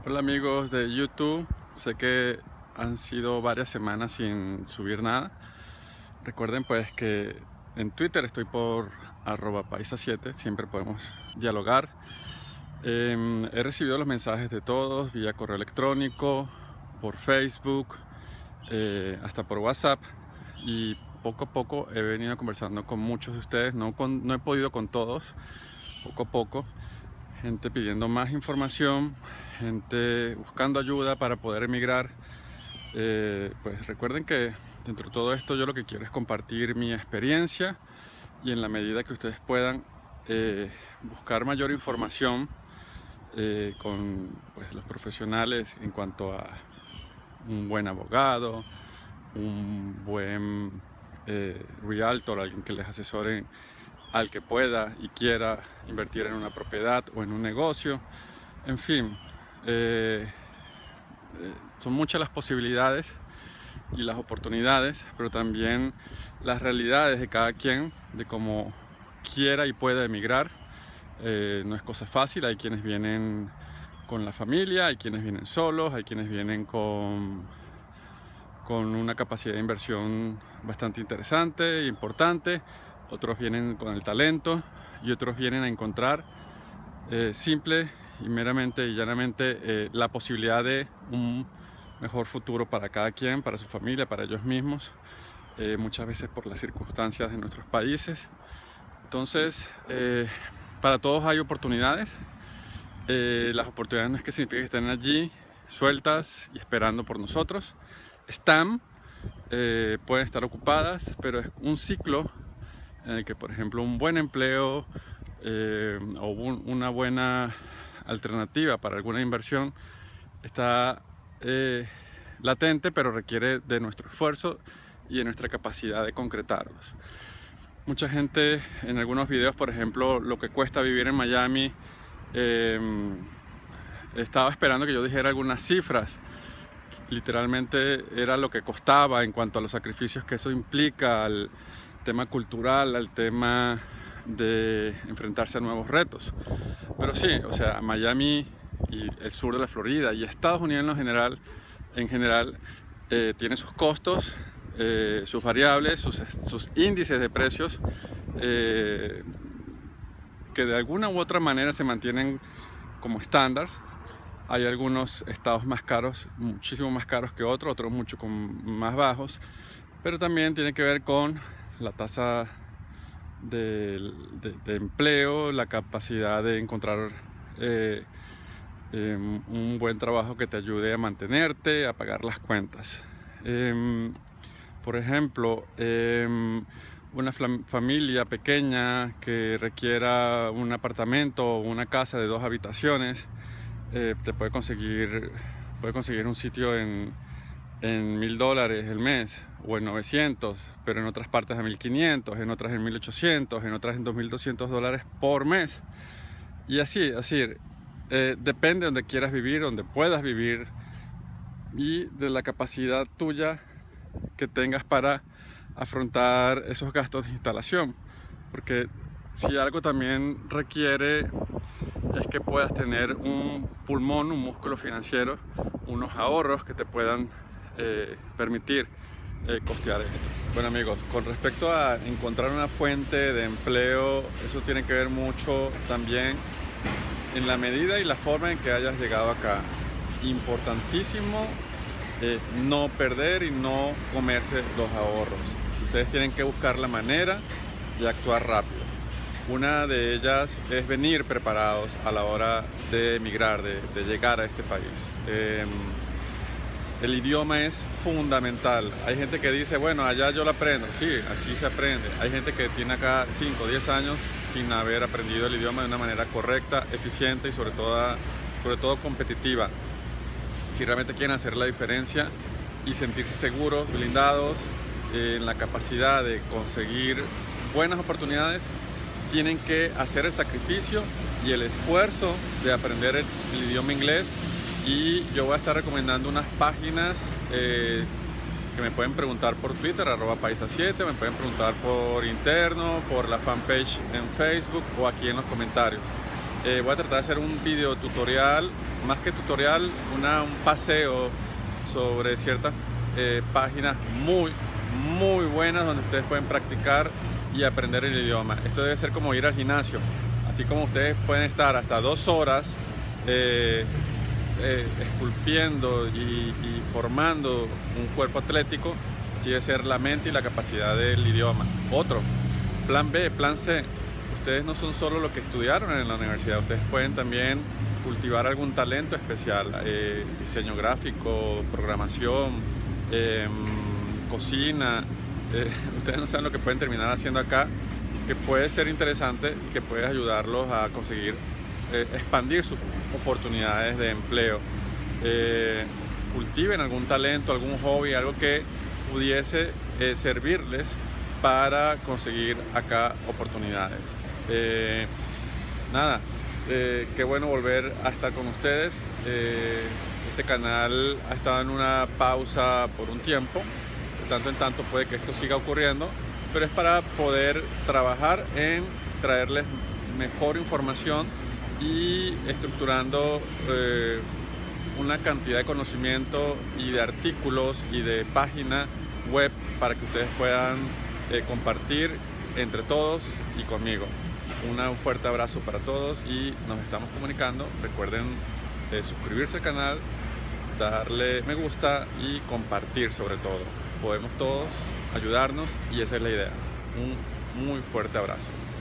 Hola amigos de YouTube, sé que han sido varias semanas sin subir nada. Recuerden pues que en Twitter estoy por @paisa7, siempre podemos dialogar. He recibido los mensajes de todos vía correo electrónico, por Facebook, hasta por WhatsApp, y poco a poco he venido conversando con muchos de ustedes. No he podido con todos, poco a poco. Gente pidiendo más información, gente buscando ayuda para poder emigrar. Pues recuerden que dentro de todo esto yo lo que quiero es compartir mi experiencia, y en la medida que ustedes puedan buscar mayor información con pues, los profesionales en cuanto a un buen abogado, un buen realtor, alguien que les asesore al que pueda y quiera invertir en una propiedad o en un negocio. En fin, son muchas las posibilidades y las oportunidades, pero también las realidades de cada quien, de cómo quiera y pueda emigrar. No es cosa fácil. Hay quienes vienen con la familia, hay quienes vienen solos, hay quienes vienen con una capacidad de inversión bastante interesante e importante. Otros vienen con el talento y otros vienen a encontrar simple y meramente y llanamente la posibilidad de un mejor futuro para cada quien, para su familia, para ellos mismos, muchas veces por las circunstancias de nuestros países. Entonces, para todos hay oportunidades. Las oportunidades no es que significa que estén allí sueltas y esperando por nosotros. Están, pueden estar ocupadas, pero es un ciclo en el que, por ejemplo, un buen empleo o una buena alternativa para alguna inversión está latente, pero requiere de nuestro esfuerzo y de nuestra capacidad de concretarlos. Mucha gente en algunos videos, por ejemplo, lo que cuesta vivir en Miami, estaba esperando que yo dijera algunas cifras. Literalmente era lo que costaba en cuanto a los sacrificios que eso implica, al tema cultural, al tema de enfrentarse a nuevos retos. Pero sí, o sea, Miami y el sur de la Florida y Estados Unidos en general tiene sus costos, sus variables, sus índices de precios que de alguna u otra manera se mantienen como estándares. Hay algunos estados más caros, muchísimo más caros que otros mucho más bajos, pero también tiene que ver con la tasa de empleo, la capacidad de encontrar un buen trabajo que te ayude a mantenerte, a pagar las cuentas. Por ejemplo, una familia pequeña que requiera un apartamento o una casa de 2 habitaciones, te puede conseguir un sitio en $1000 el mes, o en 900, pero en otras partes a 1500, en otras en 1800, en otras en $2200 por mes. Y así, depende de donde quieras vivir, donde puedas vivir, y de la capacidad tuya que tengas para afrontar esos gastos de instalación. Porque si algo también requiere es que puedas tener un pulmón, un músculo financiero, unos ahorros que te puedan permitir costear esto. Bueno amigos, con respecto a encontrar una fuente de empleo, eso tiene que ver mucho también en la medida y la forma en que hayas llegado acá. Importantísimo no perder y no comerse los ahorros. Ustedes tienen que buscar la manera de actuar rápido. Una de ellas es venir preparados a la hora de emigrar, de llegar a este país. El idioma es fundamental. Hay gente que dice, bueno, allá yo lo aprendo. Sí, aquí se aprende. Hay gente que tiene acá 5 o 10 años sin haber aprendido el idioma de una manera correcta, eficiente y sobre todo competitiva. Si realmente quieren hacer la diferencia y sentirse seguros, blindados en la capacidad de conseguir buenas oportunidades, tienen que hacer el sacrificio y el esfuerzo de aprender el idioma inglés. Y yo voy a estar recomendando unas páginas que me pueden preguntar por Twitter, @paisa7, me pueden preguntar por interno, por la fanpage en Facebook o aquí en los comentarios. Voy a tratar de hacer un video tutorial, más que tutorial, un paseo sobre ciertas páginas muy buenas donde ustedes pueden practicar y aprender el idioma. Esto debe ser como ir al gimnasio, así como ustedes pueden estar hasta 2 horas esculpiendo y formando un cuerpo atlético, así debe ser la mente y la capacidad del idioma. Otro, plan B, plan C. Ustedes no son solo lo que estudiaron en la universidad, ustedes pueden también cultivar algún talento especial, diseño gráfico, programación, cocina. Ustedes no saben lo que pueden terminar haciendo acá, que puede ser interesante y que puede ayudarlos a conseguir expandir sus oportunidades de empleo. Cultiven algún talento, algún hobby, algo que pudiese servirles para conseguir acá oportunidades. Nada, qué bueno volver a estar con ustedes. Este canal ha estado en una pausa por un tiempo, de tanto en tanto puede que esto siga ocurriendo, pero es para poder trabajar en traerles mejor información y estructurando una cantidad de conocimiento y de artículos y de página web para que ustedes puedan compartir entre todos y conmigo. Un fuerte abrazo para todos y nos estamos comunicando. Recuerden suscribirse al canal, darle me gusta y compartir sobre todo. Podemos todos ayudarnos y esa es la idea. Un muy fuerte abrazo.